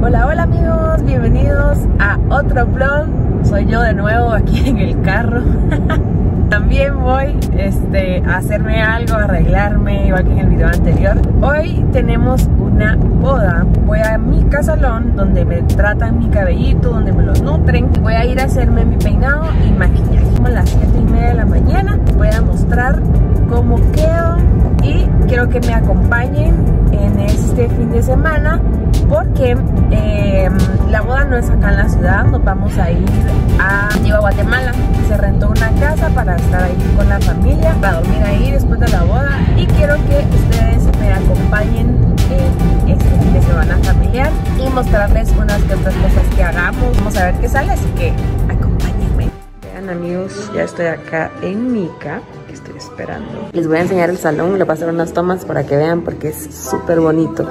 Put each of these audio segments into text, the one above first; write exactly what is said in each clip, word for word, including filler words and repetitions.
Hola, hola amigos, bienvenidos a otro vlog. Soy yo de nuevo aquí en el carro. También voy este, a hacerme algo, a arreglarme, igual que en el video anterior. Hoy tenemos una boda. Voy a mi casalón, donde me tratan mi cabellito, donde me lo nutren. Voy a ir a hacerme mi peinado y maquillaje. Como a las siete y media de la mañana. Voy a mostrar cómo quedo y quiero que me acompañen en este fin de semana, porque eh, la boda no es acá en la ciudad. Nos vamos a ir a Antigua Guatemala. Se rentó una casa para estar ahí con la familia, para dormir ahí después de la boda, y quiero que ustedes me acompañen en este fin de semana familiar y mostrarles unas que otras cosas que hagamos. Vamos a ver qué sale, así que acompáñenme. Vean amigos, ya estoy acá en Mica, que estoy esperando. Les voy a enseñar el salón, le voy a hacer unas tomas para que vean, porque es súper bonito.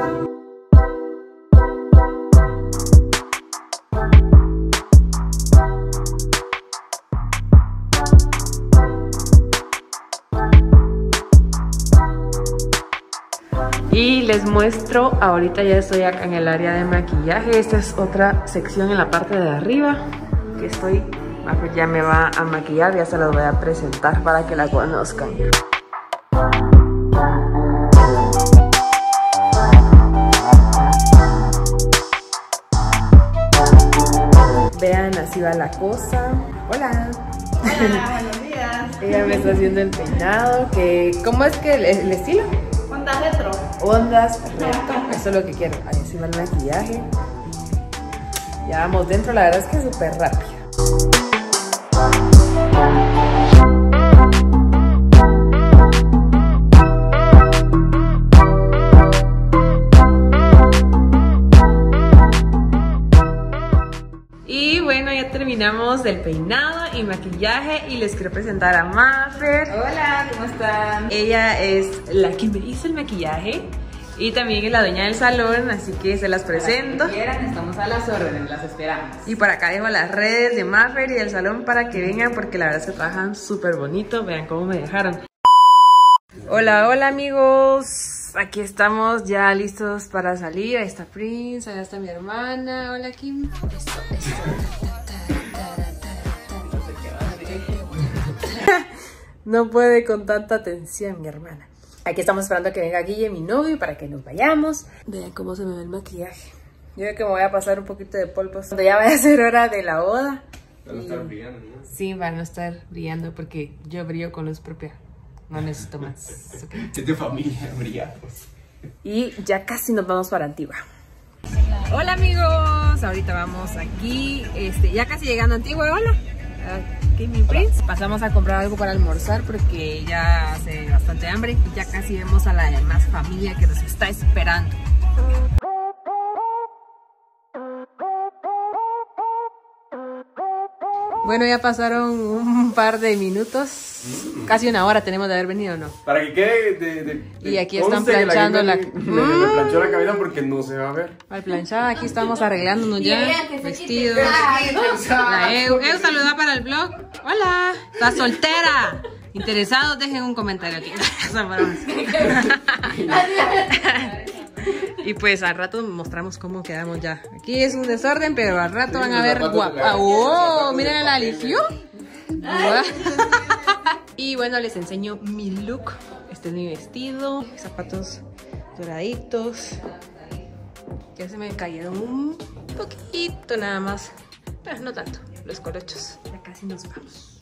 Y les muestro, ahorita ya estoy acá en el área de maquillaje. Esta es otra sección en la parte de arriba que estoy, ya me va a maquillar, ya se las voy a presentar para que la conozcan. Vean, así va la cosa. Hola. Hola, buenos días. Ella me está haciendo el peinado, que ¿cómo es que el, el estilo? Ondas retro. Ondas retro, eso es lo que quiero. Ahí encima el maquillaje. Ya vamos dentro, la verdad es que es súper rápido. Y bueno, ya terminamos del peinado y maquillaje y les quiero presentar a Maffer. Hola, ¿cómo están? Ella es la que me hizo el maquillaje y también es la dueña del salón, así que se las presento. Si quieran, estamos a las órdenes, las esperamos. Y por acá dejo las redes de Maffer y del salón para que vengan, porque la verdad es que trabajan súper bonito. Vean cómo me dejaron. Hola, hola amigos. Aquí estamos ya listos para salir. Ahí está Prince, allá está mi hermana. Hola Kim. Eso, eso. No puede con tanta atención mi hermana. Aquí estamos esperando a que venga Guille, mi novio, para que nos vayamos. Vean cómo se me ve el maquillaje. Yo creo que me voy a pasar un poquito de polvos cuando ya vaya a ser hora de la boda. Van a estar brillando, ¿no? Sí, van a estar brillando porque yo brillo con luz propia. No necesito más. Okay. Es de familia, brillamos. Y ya casi nos vamos para Antigua. Hola amigos, ahorita vamos aquí, este, ya casi llegando a Antigua. Hola, aquí mi Prince. Pasamos a comprar algo para almorzar porque ya hace bastante hambre y ya casi vemos a la demás familia que nos está esperando. Bueno, ya pasaron un par de minutos, mm. casi una hora tenemos de haber venido, ¿no? Para que quede de, de, de y aquí están planchando la... Le, le, le planchó la cabeza porque no se va a ver. Al planchar, aquí estamos arreglándonos ya, vestidos. La Eu, Eu saluda para el vlog. Hola, ¿estás soltera? Interesados, dejen un comentario aquí. Y pues al rato mostramos cómo quedamos ya. Aquí es un desorden, pero al rato van a ver guapa. ¡Oh! Miren la eligió. Y bueno, les enseño mi look. Este es mi vestido, zapatos doraditos. Ya se me cayeron un poquito nada más, pero no tanto, los colochos. Ya casi nos vamos.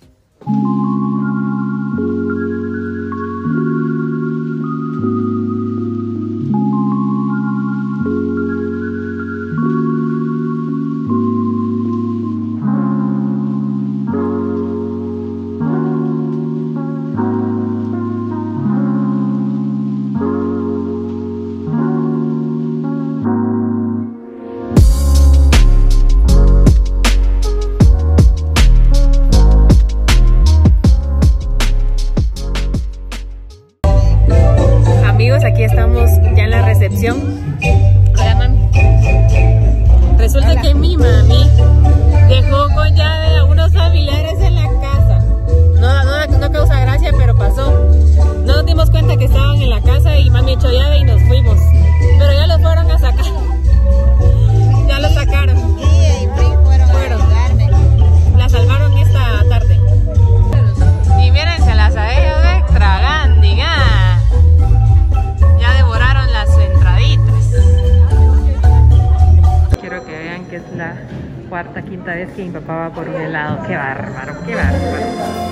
la cuarta, quinta vez que mi papá va por un helado. ¡Qué bárbaro, qué bárbaro!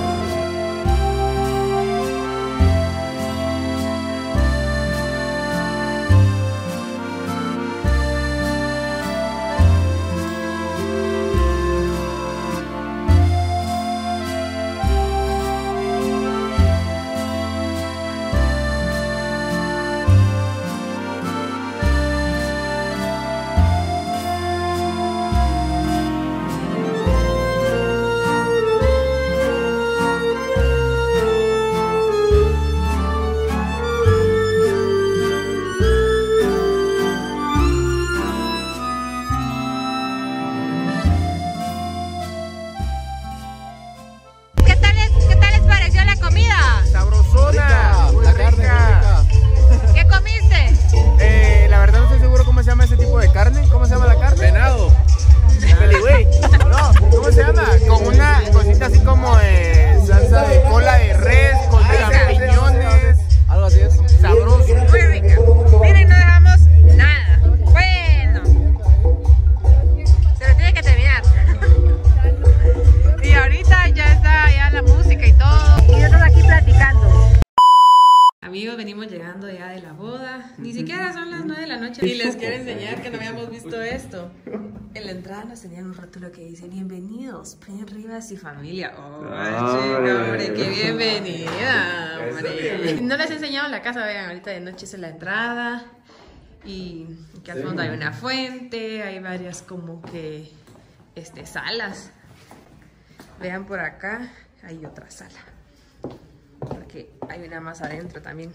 Amigos, venimos llegando ya de la boda. Ni siquiera son las nueve de la noche. Y les quiero enseñar que no habíamos visto esto. En la entrada nos tenían un rótulo que dice: bienvenidos, Pren Rivas y familia. Oh, Ah, chica, hombre, qué bienvenida, hombre. No les he enseñado la casa, vean, ahorita de noche es la entrada. Y aquí al fondo hay una fuente, hay varias como que este, salas. Vean por acá, hay otra sala. Porque hay una más adentro también.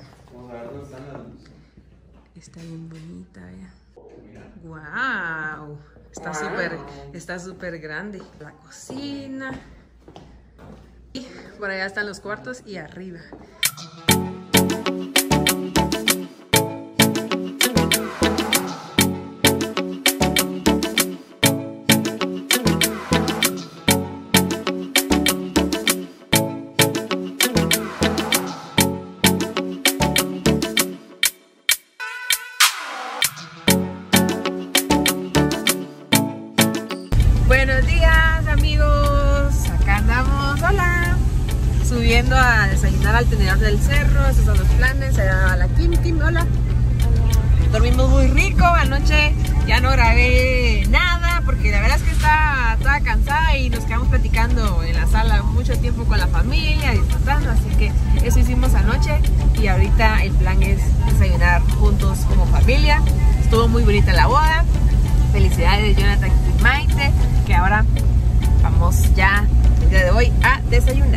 Está bien bonita, vean. Wow, está súper, está súper grande. La cocina. Y por allá están los cuartos y arriba. Buenos días, amigos, acá andamos, hola, subiendo a desayunar al tenedor del cerro. Esos son los planes. Allá la Kim Kim, hola. Hola. Dormimos muy rico, anoche ya no grabé nada porque la verdad es que estaba, estaba cansada y nos quedamos platicando en la sala mucho tiempo con la familia, disfrutando, así que eso hicimos anoche y ahorita el plan es desayunar juntos como familia. Estuvo muy bonita la boda. Felicidades, Jonathan y Maite, que ahora vamos ya el día de hoy a desayunar.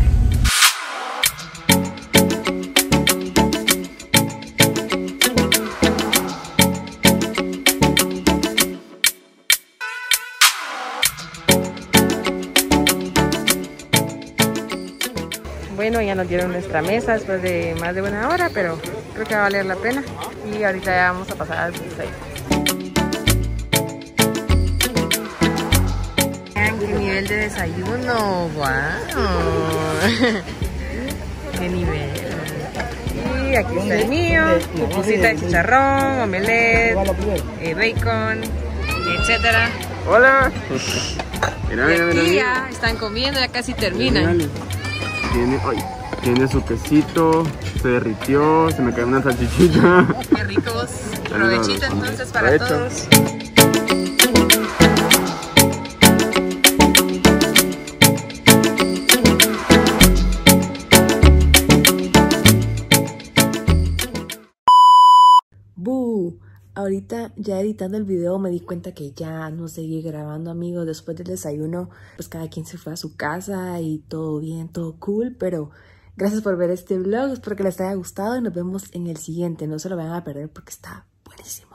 Bueno, ya nos dieron nuestra mesa después de más de una hora, pero creo que va a valer la pena. Y ahorita ya vamos a pasar al buffet. Qué nivel de desayuno, wow. Qué nivel. Y aquí está el mío, pupusita de chicharrón, omelette, eh, bacon, etcétera. Hola. Mira, mira, mira, Y mira. ya están comiendo, ya casi terminan. Tiene, ay, tiene su quesito, se derritió, se me cae una salchichita. Qué ricos. Provechito entonces para Provecho. todos. ¡Bú! Ahorita ya editando el video me di cuenta que ya no seguí grabando, amigos. Después del desayuno, pues cada quien se fue a su casa y todo bien, todo cool. Pero gracias por ver este vlog, espero que les haya gustado y nos vemos en el siguiente. No se lo vayan a perder porque está buenísimo.